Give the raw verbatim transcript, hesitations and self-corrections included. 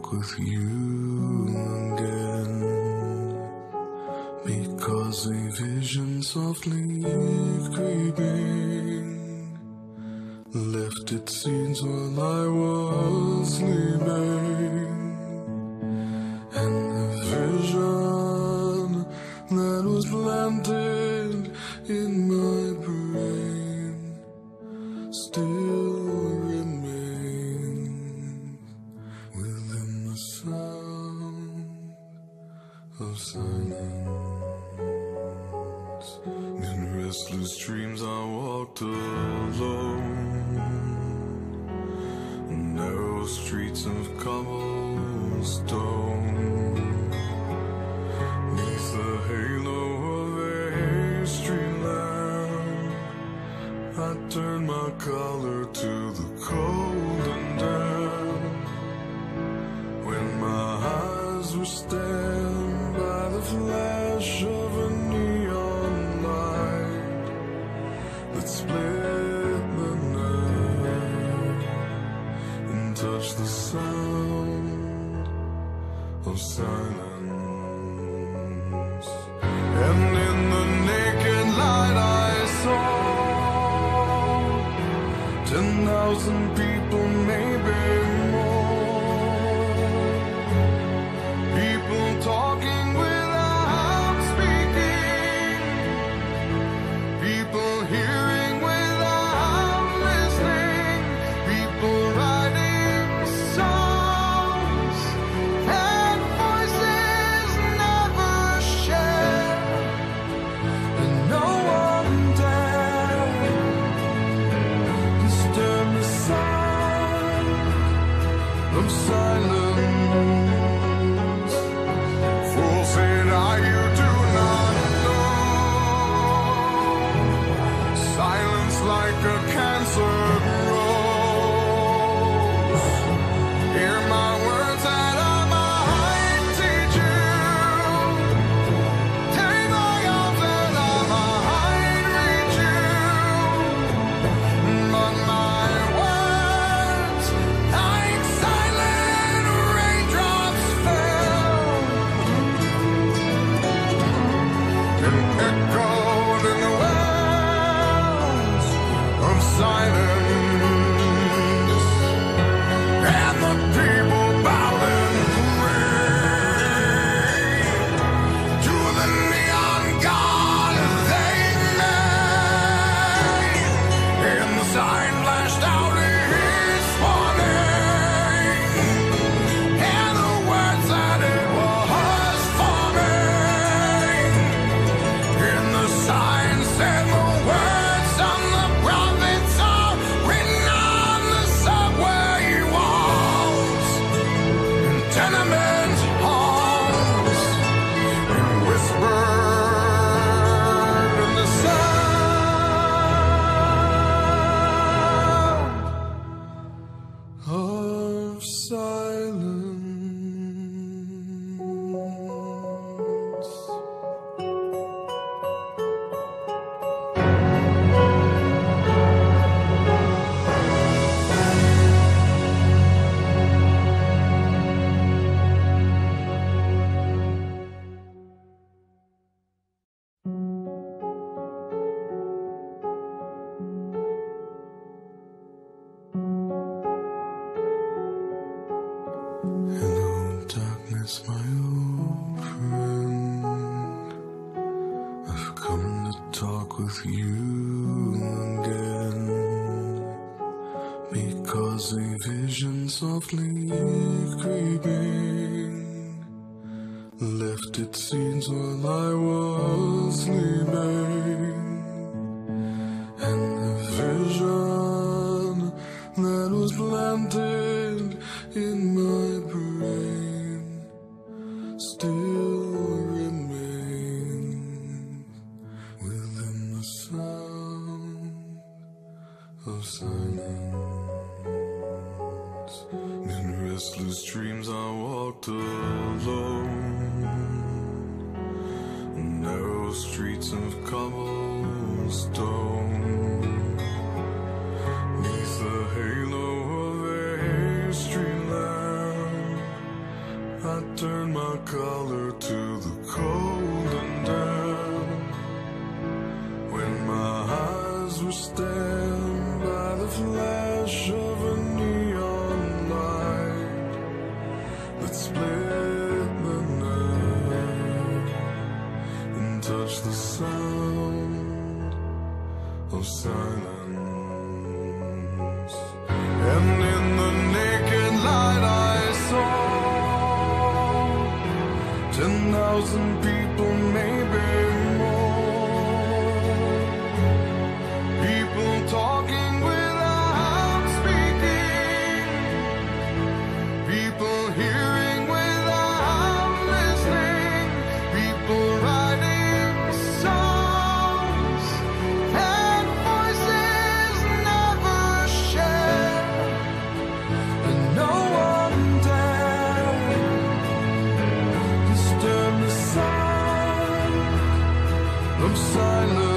talk with you again, because a vision softly creeping left its seeds while I was sleeping, and the vision that was planted in my brain still remains within the sound of silence. In restless dreams I walked alone, narrow streets of cobblestone, neath the halo of a street lamp, I turned my collar to the cold and damp, when my eyes were stabbed by the flash of a neon light that split the night and touched the sound of silence. And in the naked light I saw ten thousand people, maybe more, people talking without speaking, people hearing without listening, people writing songs and voices never shared, and no one dared disturb the sound of silence. Fool said I, you do not know, silence like a cancer grows. Hear my words that I might teach you, take my arms that I might reach you, but my words like silent raindrops fell and echoed in the wells of silence, and the people bowed and prayed to the neon god they made, and the sign flashed out its warning, and the words that it was forming, and the sign said the words of the prophets are written on the subway walls, in tenement halls, and whispered in the sound of silence. Hello, darkness, my old friend. I've come to talk with you again, because a vision softly creeping left its seeds while I was sleeping, and the vision that was planted in my brain still remains within the sound of silence. In restless dreams I walked alone, narrow streets of cobblestone, neath the halo of a street lamp, turned my collar to the cold and damp. When my eyes were stabbed by the flash of a neon light that split the night and touched the sound of silence. And in the naked light I saw ten thousand people, maybe more. People talking without speaking. People hearing without listening. People writing songs that voices never share. And no one dared disturb the sound of silence.